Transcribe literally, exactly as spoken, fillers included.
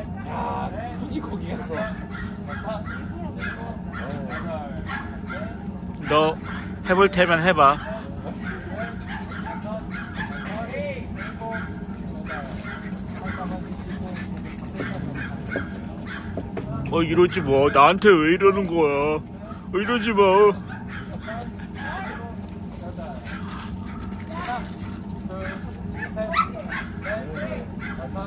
자, 굳이 거기 갔어. 너 해볼 테면 해봐. 어 이러지 마. 나한테 왜 이러는 거야? 어, 이러지 마. 하나, 둘, 셋, 넷.